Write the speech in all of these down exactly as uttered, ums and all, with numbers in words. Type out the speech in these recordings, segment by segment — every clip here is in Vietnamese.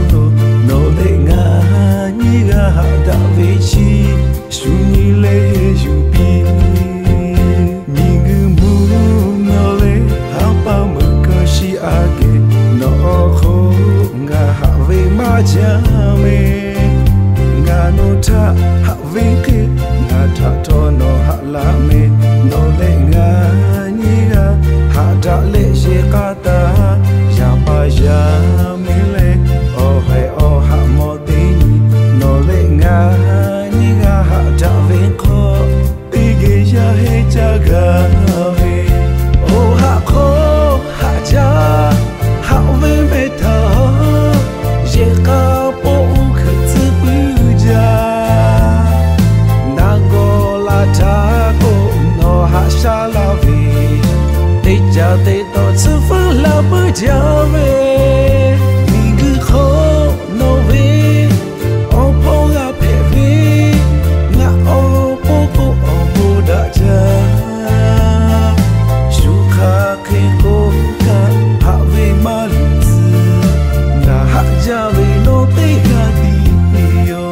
no le nga ni ga ha da ve chi su ni le yu pi ni gu mu no le ha pa mu ka shi a ge no kho nga ha ve ma cha me nga no tha ha ve ke nga tha to no ha la me no le nga ni ga ha da le she ka ta ya pa ya me le oh hey oh ha mo ti no le nga ni ga ha da ve kho ti ge ya he cha ga ve oh ha kho ha ja ha ve me tha ye ka po kha tsu bu ja na go la ta ko no ha sha la ve te ja te to tsu fa la bu ja ve mi gu kho no ve o po ga phe ve nga o po ko o po da ja shu kha ke ko ka ha ve ma lu tsu na ha ja ve no te ga ti yo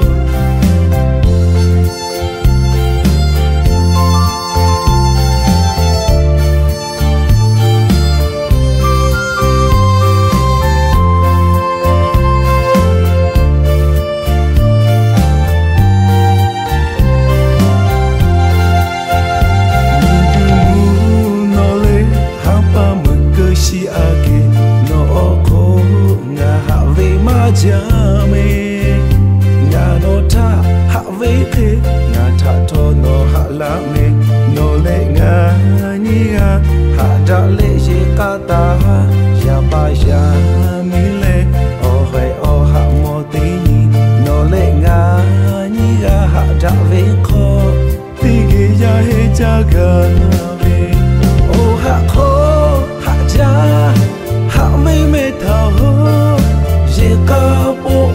cha me nga no tha ha ve ke nga tha to no ha la me no le nga ni ga ha da le ye ka ta ya pa ya mi le oh hai oh ha mo ti ni no le nga ni ga ha da ve kho ti ge ya he cha ga ve oh ha kho ha ja ha me me tha ho ye ka po